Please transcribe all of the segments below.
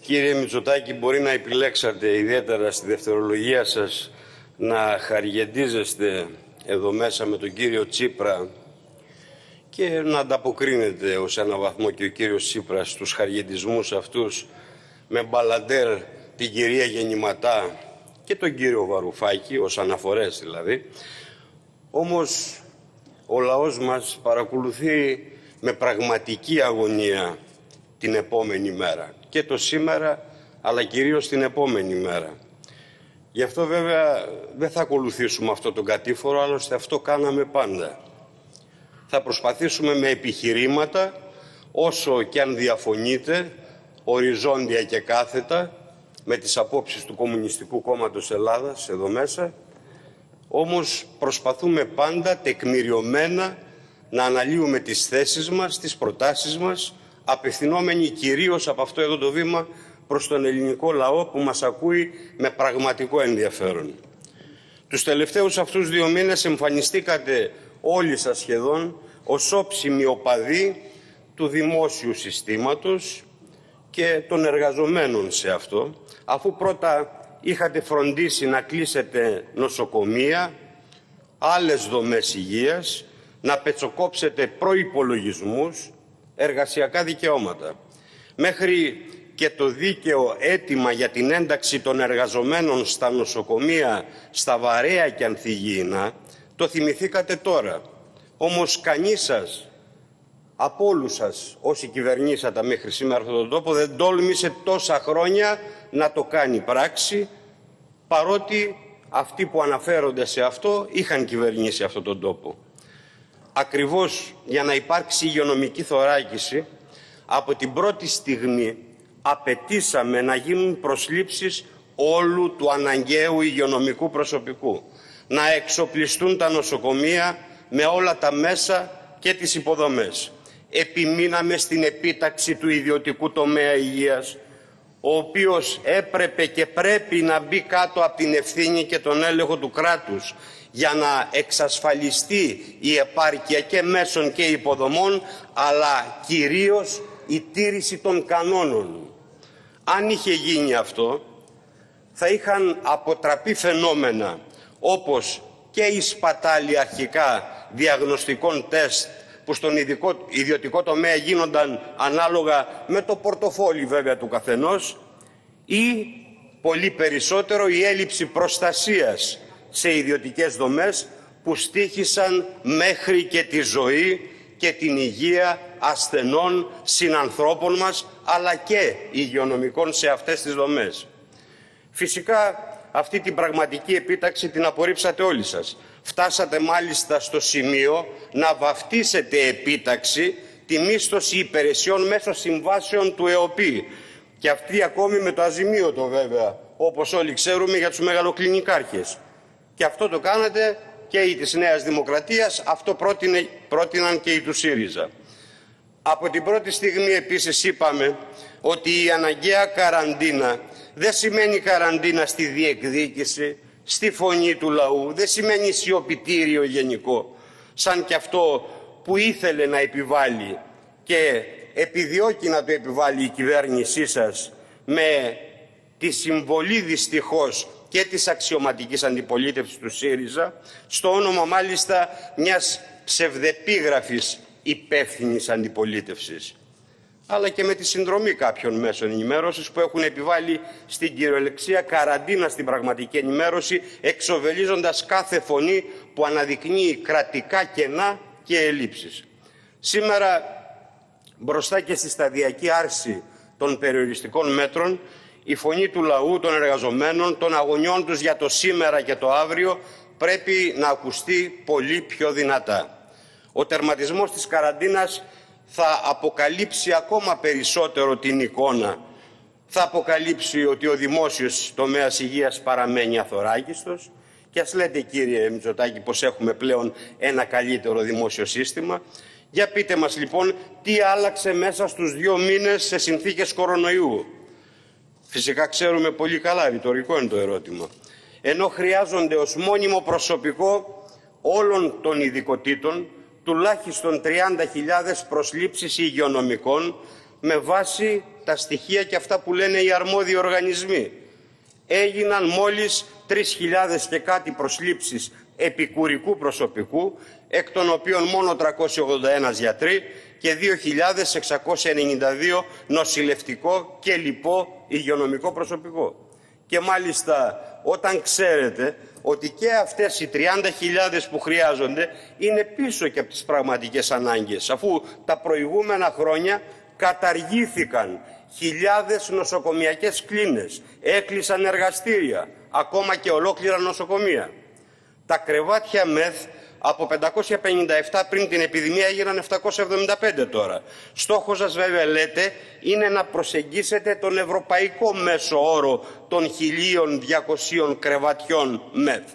Κύριε Μητσοτάκη, μπορεί να επιλέξατε ιδιαίτερα στη δευτερολογία σας να χαριγεντίζεστε εδώ μέσα με τον κύριο Τσίπρα και να ανταποκρίνεται ως ένα βαθμό και ο κύριος Τσίπρας στους χαριγεντισμούς αυτούς με μπαλαντέρ την κυρία Γεννηματά και τον κύριο Βαρουφάκη, ως αναφορές δηλαδή. Όμως ο λαός μας παρακολουθεί με πραγματική αγωνία την επόμενη μέρα. Και το σήμερα, αλλά κυρίως την επόμενη μέρα. Γι' αυτό βέβαια δεν θα ακολουθήσουμε αυτό τον κατήφορο, άλλωστε αυτό κάναμε πάντα. Θα προσπαθήσουμε με επιχειρήματα, όσο και αν διαφωνείτε, οριζόντια και κάθετα, με τις απόψεις του Κομμουνιστικού Κόμματος Ελλάδας εδώ μέσα, όμως προσπαθούμε πάντα τεκμηριωμένα να αναλύουμε τις θέσεις μας, τις προτάσεις μας, απευθυνόμενοι κυρίως από αυτό εδώ το βήμα προς τον ελληνικό λαό που μας ακούει με πραγματικό ενδιαφέρον. Τους τελευταίους αυτούς 2 μήνες εμφανιστήκατε όλοι σας σχεδόν ως όψιμοι οπαδοί του δημόσιου συστήματος και των εργαζομένων σε αυτό, αφού πρώτα είχατε φροντίσει να κλείσετε νοσοκομεία, άλλες δομές υγείας, να πετσοκόψετε προϋπολογισμούς, εργασιακά δικαιώματα. Μέχρι και το δίκαιο αίτημα για την ένταξη των εργαζομένων στα νοσοκομεία, στα βαρέα και ανθυγιεινά, το θυμηθήκατε τώρα. Όμως κανείς σας, από όλους σας όσοι κυβερνήσατε μέχρι σήμερα αυτόν τον τόπο, δεν τόλμησε τόσα χρόνια να το κάνει πράξη, παρότι αυτοί που αναφέρονται σε αυτό είχαν κυβερνήσει αυτόν τον τόπο. Ακριβώς για να υπάρξει υγειονομική θωράκιση, από την πρώτη στιγμή απαιτήσαμε να γίνουν προσλήψεις όλου του αναγκαίου υγειονομικού προσωπικού, να εξοπλιστούν τα νοσοκομεία με όλα τα μέσα και τις υποδομές. Επιμείναμε στην επίταξη του ιδιωτικού τομέα υγείας, ο οποίος έπρεπε και πρέπει να μπει κάτω από την ευθύνη και τον έλεγχο του κράτους, για να εξασφαλιστεί η επάρκεια και μέσων και υποδομών, αλλά κυρίως η τήρηση των κανόνων. Αν είχε γίνει αυτό, θα είχαν αποτραπεί φαινόμενα όπως και η σπατάλη αρχικά διαγνωστικών τεστ που στον ιδιωτικό τομέα γίνονταν ανάλογα με το πορτοφόλι βέβαια του καθενός, ή πολύ περισσότερο η έλλειψη προστασίας σε ιδιωτικές δομές που στοίχησαν μέχρι και τη ζωή και την υγεία ασθενών συνανθρώπων μας, αλλά και υγειονομικών σε αυτές τις δομές. Φυσικά αυτή την πραγματική επίταξη την απορρίψατε όλοι σας. Φτάσατε μάλιστα στο σημείο να βαφτίσετε επίταξη τη μίσθωση υπηρεσιών μέσω συμβάσεων του ΕΟΠΗ. Και αυτή ακόμη με το αζημίωτο βέβαια, όπως όλοι ξέρουμε, για τους μεγαλοκλινικάρχες. Και αυτό το κάνατε και οι της Νέας Δημοκρατίας, αυτό πρότειναν και οι του ΣΥΡΙΖΑ. Από την πρώτη στιγμή επίσης είπαμε ότι η αναγκαία καραντίνα δεν σημαίνει καραντίνα στη διεκδίκηση, στη φωνή του λαού, δεν σημαίνει σιωπητήριο γενικό, σαν και αυτό που ήθελε να επιβάλλει και επιδιώκει να το επιβάλλει η κυβέρνησή σας με τη συμβολή δυστυχώς και της αξιωματικής αντιπολίτευσης του ΣΥΡΙΖΑ, στο όνομα μάλιστα μιας ψευδεπίγραφης υπεύθυνης αντιπολίτευσης, αλλά και με τη συνδρομή κάποιων μέσων ενημέρωσης που έχουν επιβάλει στην κυριολεξία καραντίνα στην πραγματική ενημέρωση, εξοβελίζοντας κάθε φωνή που αναδεικνύει κρατικά κενά και ελλείψεις. Σήμερα, μπροστά και στη σταδιακή άρση των περιοριστικών μέτρων, η φωνή του λαού, των εργαζομένων, των αγωνιών τους για το σήμερα και το αύριο πρέπει να ακουστεί πολύ πιο δυνατά. Ο τερματισμός της καραντίνας θα αποκαλύψει ακόμα περισσότερο την εικόνα. Θα αποκαλύψει ότι ο δημόσιος τομέας υγείας παραμένει αθωράκιστος. Και ας λέτε, κύριε Μητσοτάκη, πως έχουμε πλέον ένα καλύτερο δημόσιο σύστημα. Για πείτε μας λοιπόν τι άλλαξε μέσα στους 2 μήνες σε συνθήκες κορονοϊού. Φυσικά ξέρουμε πολύ καλά, ρητορικό είναι το ερώτημα. Ενώ χρειάζονται ως μόνιμο προσωπικό όλων των ειδικοτήτων τουλάχιστον 30.000 προσλήψεις υγειονομικών με βάση τα στοιχεία και αυτά που λένε οι αρμόδιοι οργανισμοί. Έγιναν μόλις 3.000 και κάτι προσλήψεις επικουρικού προσωπικού, εκ των οποίων μόνο 381 γιατροί και 2.692 νοσηλευτικό και λοιπό υγειονομικό προσωπικό. Και μάλιστα όταν ξέρετε ότι και αυτές οι 30.000 που χρειάζονται είναι πίσω και από τις πραγματικές ανάγκες, αφού τα προηγούμενα χρόνια καταργήθηκαν χιλιάδες νοσοκομιακές κλίνες, έκλεισαν εργαστήρια, ακόμα και ολόκληρα νοσοκομεία. Τα κρεβάτια ΜΕΘ από 557 πριν την επιδημία έγιναν 775 τώρα. Στόχος σας βέβαια λέτε είναι να προσεγγίσετε τον ευρωπαϊκό μέσο όρο των 1.200 κρεβατιών ΜΕΘ.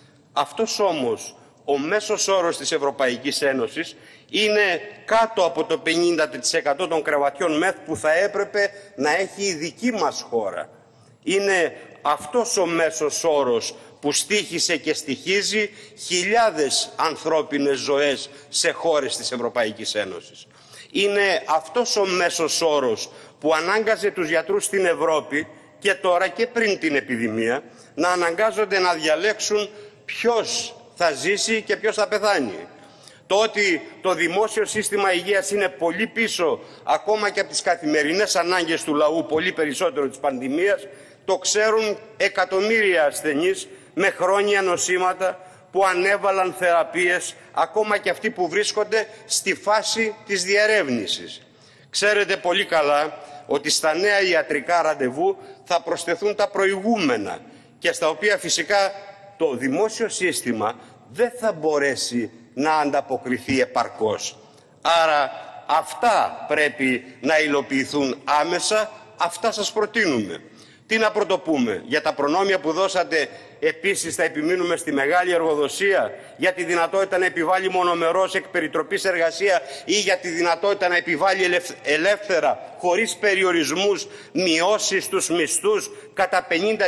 Αυτός όμως ο μέσος όρος της Ευρωπαϊκής Ένωσης είναι κάτω από το 50% των κρεβατιών ΜΕΘ που θα έπρεπε να έχει η δική μας χώρα. Είναι αυτός ο μέσος όρος που στοίχησε και στοιχίζει χιλιάδες ανθρώπινες ζωές σε χώρες της Ευρωπαϊκής Ένωσης. Είναι αυτός ο μέσος όρος που ανάγκαζε τους γιατρούς στην Ευρώπη και τώρα και πριν την επιδημία να αναγκάζονται να διαλέξουν ποιος θα ζήσει και ποιος θα πεθάνει. Το ότι το δημόσιο σύστημα υγείας είναι πολύ πίσω ακόμα και από τις καθημερινές ανάγκες του λαού, πολύ περισσότερο της πανδημίας, το ξέρουν εκατομμύρια ασθενείς με χρόνια νοσήματα που ανέβαλαν θεραπείες, ακόμα και αυτοί που βρίσκονται στη φάση της διερεύνησης. Ξέρετε πολύ καλά ότι στα νέα ιατρικά ραντεβού θα προσθεθούν τα προηγούμενα και στα οποία φυσικά το δημόσιο σύστημα δεν θα μπορέσει να ανταποκριθεί επαρκώς. Άρα αυτά πρέπει να υλοποιηθούν άμεσα, αυτά σας προτείνουμε. Τι να πρωτοπούμε, για τα προνόμια που δώσατε επίσης θα επιμείνουμε στη μεγάλη εργοδοσία, για τη δυνατότητα να επιβάλλει μονομερώς εκ περιτροπής εργασία ή για τη δυνατότητα να επιβάλλει ελεύθερα, χωρίς περιορισμούς, μειώσεις στους μισθούς κατά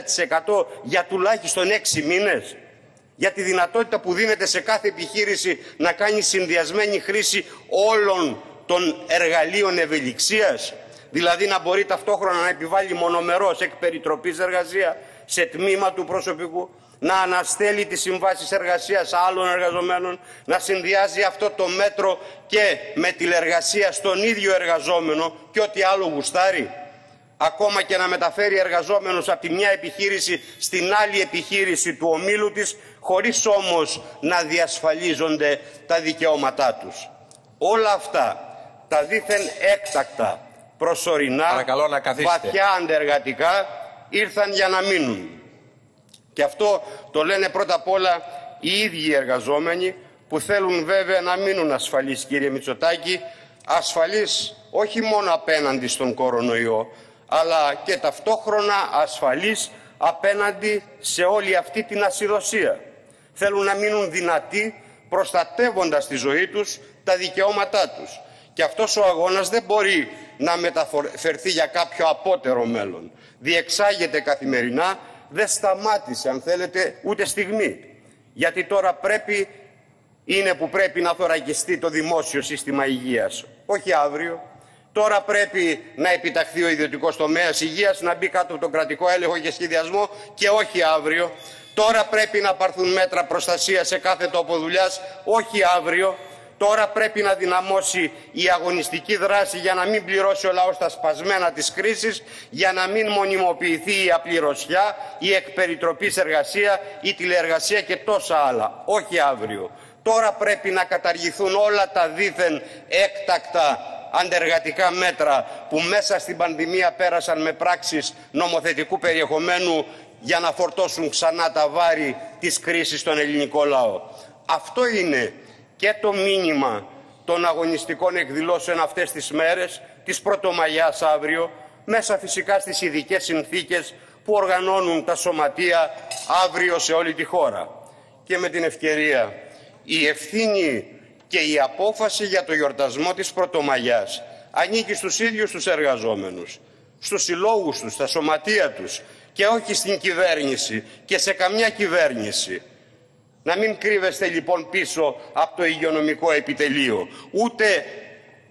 50% για τουλάχιστον 6 μήνες. Για τη δυνατότητα που δίνεται σε κάθε επιχείρηση να κάνει συνδυασμένη χρήση όλων των εργαλείων ευελιξίας. Δηλαδή να μπορεί ταυτόχρονα να επιβάλλει μονομερώς εκ περιτροπής εργασία σε τμήμα του προσωπικού, να αναστέλει τις συμβάσεις εργασίας άλλων εργαζομένων, να συνδυάζει αυτό το μέτρο και με τηλεργασία στον ίδιο εργαζόμενο και ό,τι άλλο γουστάρει. Ακόμα και να μεταφέρει εργαζόμενους από τη μια επιχείρηση στην άλλη επιχείρηση του ομίλου της, χωρίς όμως να διασφαλίζονται τα δικαιώματά τους. Όλα αυτά τα δήθεν έκτακτα, προσωρινά, βαθιά αντεργατικά, ήρθαν για να μείνουν. Και αυτό το λένε πρώτα απ' όλα οι ίδιοι οι εργαζόμενοι, που θέλουν βέβαια να μείνουν ασφαλείς, κύριε Μητσοτάκη, ασφαλείς όχι μόνο απέναντι στον κορονοϊό, αλλά και ταυτόχρονα ασφαλείς απέναντι σε όλη αυτή την ασυδοσία. Θέλουν να μείνουν δυνατοί, προστατεύοντας τη ζωή τους, τα δικαιώματά τους. Και αυτός ο αγώνας δεν μπορεί να μεταφερθεί για κάποιο απότερο μέλλον. Διεξάγεται καθημερινά, δεν σταμάτησε αν θέλετε ούτε στιγμή. Γιατί τώρα είναι που πρέπει να θωρακιστεί το δημόσιο σύστημα υγείας, όχι αύριο. Τώρα πρέπει να επιταχθεί ο ιδιωτικός τομέας υγείας, να μπει κάτω από τον κρατικό έλεγχο και σχεδιασμό και όχι αύριο. Τώρα πρέπει να πάρθουν μέτρα προστασίας σε κάθε τόπο δουλειάς, όχι αύριο. Τώρα πρέπει να δυναμώσει η αγωνιστική δράση για να μην πληρώσει ο λαός τα σπασμένα της κρίσης, για να μην μονιμοποιηθεί η απληρωσιά, η εκπεριτροπής εργασία, η τηλεεργασία και τόσα άλλα. Όχι αύριο. Τώρα πρέπει να καταργηθούν όλα τα δήθεν έκτακτα αντεργατικά μέτρα που μέσα στην πανδημία πέρασαν με πράξεις νομοθετικού περιεχομένου για να φορτώσουν ξανά τα βάρη της κρίσης στον ελληνικό λαό. Αυτό είναι και το μήνυμα των αγωνιστικών εκδηλώσεων αυτές τις μέρες, της Πρωτομαγιάς αύριο, μέσα φυσικά στις ειδικές συνθήκες που οργανώνουν τα σωματεία αύριο σε όλη τη χώρα. Και με την ευκαιρία, η ευθύνη και η απόφαση για το γιορτασμό της Πρωτομαγιάς ανήκει στους ίδιους τους εργαζόμενους, στους συλλόγους τους, στα σωματεία τους και όχι στην κυβέρνηση και σε καμιά κυβέρνηση. Να μην κρύβεστε λοιπόν πίσω από το υγειονομικό επιτελείο, ούτε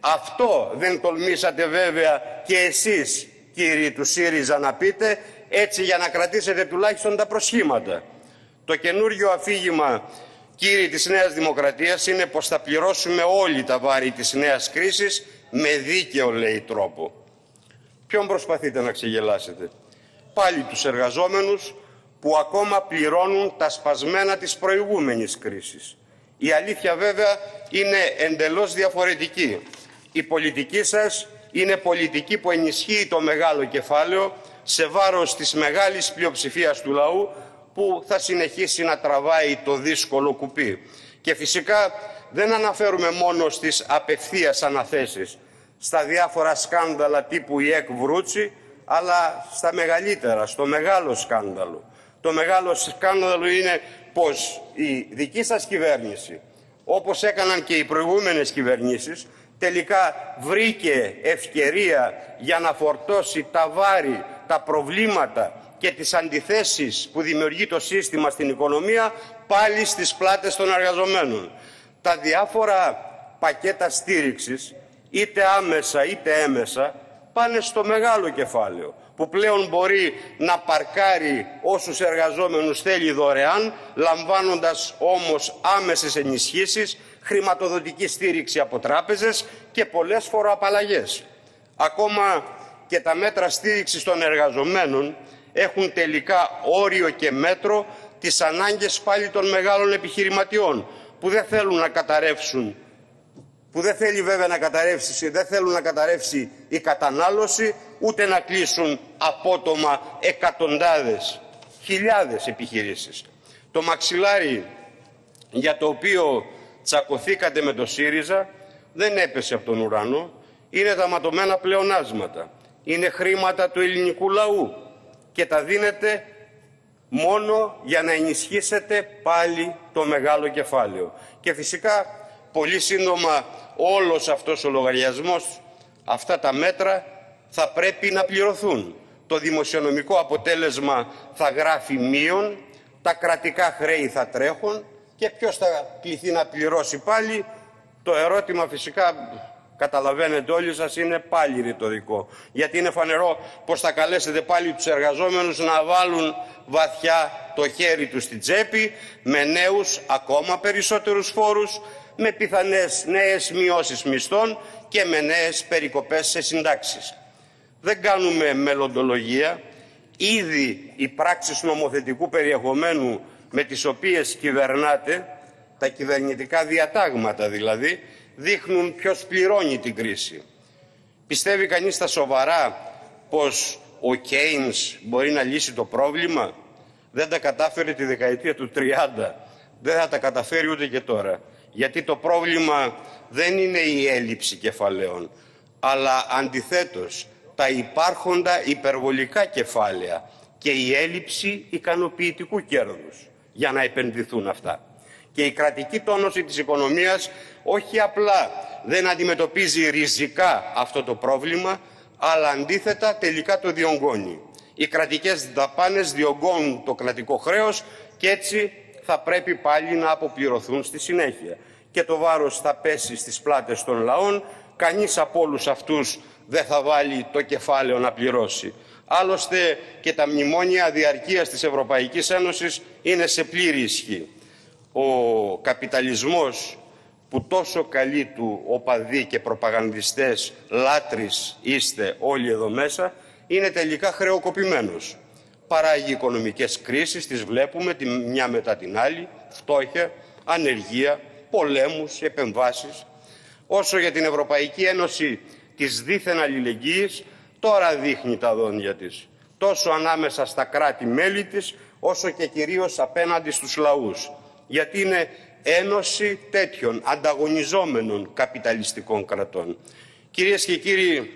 Αυτό δεν τολμήσατε βέβαια και εσείς, κύριοι του ΣΥΡΙΖΑ, να πείτε, έτσι για να κρατήσετε τουλάχιστον τα προσχήματα. Το καινούργιο αφήγημα, κύριοι της Νέας Δημοκρατίας, είναι πως θα πληρώσουμε όλοι τα βάρη της νέας κρίσης με δίκαιο, λέει, τρόπο. Ποιον προσπαθείτε να ξεγελάσετε? Πάλι τους εργαζόμενους που ακόμα πληρώνουν τα σπασμένα της προηγούμενης κρίσης. Η αλήθεια βέβαια είναι εντελώς διαφορετική. Η πολιτική σας είναι πολιτική που ενισχύει το μεγάλο κεφάλαιο σε βάρος της μεγάλης πλειοψηφίας του λαού, που θα συνεχίσει να τραβάει το δύσκολο κουπί. Και φυσικά δεν αναφέρουμε μόνο στις απευθείας αναθέσεις, στα διάφορα σκάνδαλα τύπου η ΕΚ Βρούτσι, αλλά στα μεγαλύτερα, στο μεγάλο σκάνδαλο. Το μεγάλο σκάνδαλο είναι πως η δική σας κυβέρνηση, όπως έκαναν και οι προηγούμενες κυβερνήσεις, τελικά βρήκε ευκαιρία για να φορτώσει τα βάρη, τα προβλήματα και τις αντιθέσεις που δημιουργεί το σύστημα στην οικονομία πάλι στις πλάτες των εργαζομένων. Τα διάφορα πακέτα στήριξης, είτε άμεσα είτε έμεσα, πάνε στο μεγάλο κεφάλαιο, που πλέον μπορεί να παρκάρει όσους εργαζόμενους θέλει δωρεάν, λαμβάνοντας όμως άμεσες ενισχύσεις, χρηματοδοτική στήριξη από τράπεζες και πολλές φοροαπαλλαγές. Ακόμα και τα μέτρα στήριξης των εργαζομένων έχουν τελικά όριο και μέτρο τις ανάγκες πάλι των μεγάλων επιχειρηματιών, που δεν θέλουν να καταρρεύσουν, που δεν θέλει βέβαια να καταρρεύσει, δεν θέλουν να καταρρεύσει η κατανάλωση, ούτε να κλείσουν απότομα εκατοντάδες, χιλιάδες επιχειρήσεις. Το μαξιλάρι για το οποίο τσακωθήκατε με το ΣΥΡΙΖΑ δεν έπεσε από τον ουρανό, είναι τα ματωμένα πλεονάσματα. Είναι χρήματα του ελληνικού λαού και τα δίνετε μόνο για να ενισχύσετε πάλι το μεγάλο κεφάλαιο. Και φυσικά πολύ σύντομα όλος αυτός ο λογαριασμός, αυτά τα μέτρα θα πρέπει να πληρωθούν. Το δημοσιονομικό αποτέλεσμα θα γράφει μείον, τα κρατικά χρέη θα τρέχουν και ποιος θα κληθεί να πληρώσει πάλι? Το ερώτημα φυσικά, καταλαβαίνετε όλοι σας, είναι πάλι ρητορικό. Γιατί είναι φανερό πως θα καλέσετε πάλι τους εργαζόμενους να βάλουν βαθιά το χέρι τους στην τσέπη, με νέους ακόμα περισσότερους φόρους, με πιθανές νέες μειώσεις μισθών και με νέες περικοπές σε συντάξεις. Δεν κάνουμε μελλοντολογία. Ήδη οι πράξεις νομοθετικού περιεχομένου με τις οποίες κυβερνάτε, τα κυβερνητικά διατάγματα δηλαδή, δείχνουν ποιος πληρώνει την κρίση. Πιστεύει κανείς στα σοβαρά πως ο Κέινς μπορεί να λύσει το πρόβλημα? Δεν τα κατάφερε τη δεκαετία του 30. Δεν θα τα καταφέρει ούτε και τώρα. Γιατί το πρόβλημα δεν είναι η έλλειψη κεφαλαίων, αλλά αντιθέτως τα υπάρχοντα υπερβολικά κεφάλαια και η έλλειψη ικανοποιητικού κέρδους για να επενδυθούν αυτά. Και η κρατική τόνωση της οικονομίας όχι απλά δεν αντιμετωπίζει ριζικά αυτό το πρόβλημα, αλλά αντίθετα τελικά το διωγγώνει. Οι κρατικές δαπάνες διωγγώνουν το κρατικό χρέος και έτσι θα πρέπει πάλι να αποπληρωθούν στη συνέχεια. Και το βάρος θα πέσει στις πλάτες των λαών, κανείς από όλους αυτούς δεν θα βάλει το κεφάλαιο να πληρώσει. Άλλωστε και τα μνημόνια διαρκείας της Ευρωπαϊκής Ένωσης είναι σε πλήρη ισχύ. Ο καπιταλισμός που τόσο καλοί του οπαδοί και προπαγανδιστές λάτρεις είστε όλοι εδώ μέσα, είναι τελικά χρεοκοπημένος. Παράγει οικονομικές κρίσεις, τις βλέπουμε τη μια μετά την άλλη, φτώχεια, ανεργία, πολέμους, επεμβάσεις. Όσο για την Ευρωπαϊκή Ένωση της δίθεν αλληλεγγύης, τώρα δείχνει τα δόντια της. Τόσο ανάμεσα στα κράτη-μέλη της, όσο και κυρίως απέναντι στους λαούς. Γιατί είναι ένωση τέτοιων ανταγωνιζόμενων καπιταλιστικών κρατών. Κυρίες και κύριοι,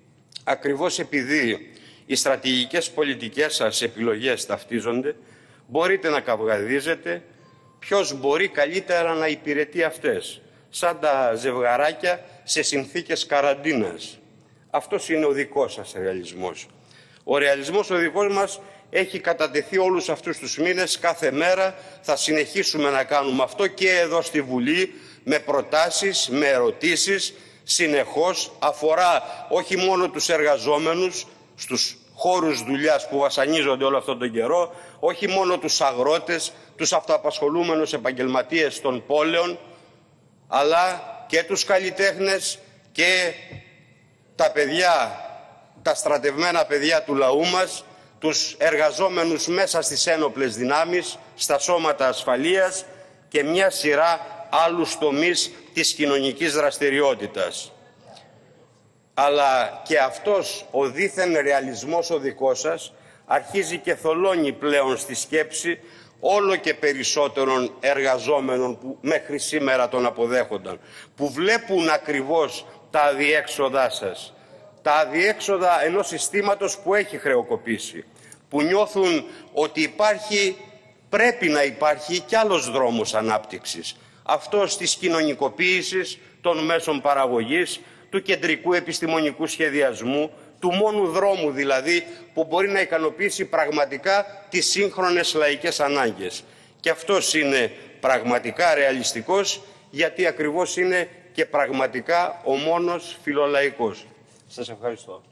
ακριβώς επειδή οι στρατηγικές πολιτικές σας επιλογές ταυτίζονται, μπορείτε να καυγαδίζετε ποιος μπορεί καλύτερα να υπηρετεί αυτές, σαν τα ζευγαράκια σε συνθήκες καραντίνας. Αυτός είναι ο δικός σας ρεαλισμός. Ο ρεαλισμός ο δικός μας έχει κατατεθεί όλους αυτούς τους μήνες, κάθε μέρα θα συνεχίσουμε να κάνουμε αυτό και εδώ στη Βουλή, με προτάσεις, με ερωτήσεις, συνεχώς, αφορά όχι μόνο τους εργαζόμενους στους χώρους δουλειάς που βασανίζονται όλο αυτόν τον καιρό, όχι μόνο τους αγρότες, τους αυτοαπασχολούμενους επαγγελματίες των πόλεων, αλλά και τους καλλιτέχνες και τα παιδιά, τα στρατευμένα παιδιά του λαού μας, τους εργαζόμενους μέσα στις ένοπλες δυνάμεις, στα σώματα ασφαλείας και μια σειρά άλλους τομείς της κοινωνικής δραστηριότητας. Αλλά και αυτός ο δίθεν ρεαλισμός ο δικός σας αρχίζει και θολώνει πλέον στη σκέψη όλο και περισσότερων εργαζόμενων που μέχρι σήμερα τον αποδέχονταν, που βλέπουν ακριβώς τα αδιέξοδά σας, τα αδιέξοδα ενός συστήματος που έχει χρεοκοπήσει, που νιώθουν ότι πρέπει να υπάρχει κι άλλος δρόμος ανάπτυξης, αυτός της κοινωνικοποίησης των μέσων παραγωγής, του κεντρικού επιστημονικού σχεδιασμού, του μόνου δρόμου δηλαδή που μπορεί να ικανοποιήσει πραγματικά τις σύγχρονες λαϊκές ανάγκες. Και αυτός είναι πραγματικά ρεαλιστικός, γιατί ακριβώς είναι και πραγματικά ο μόνος φιλολαϊκός. Σας ευχαριστώ.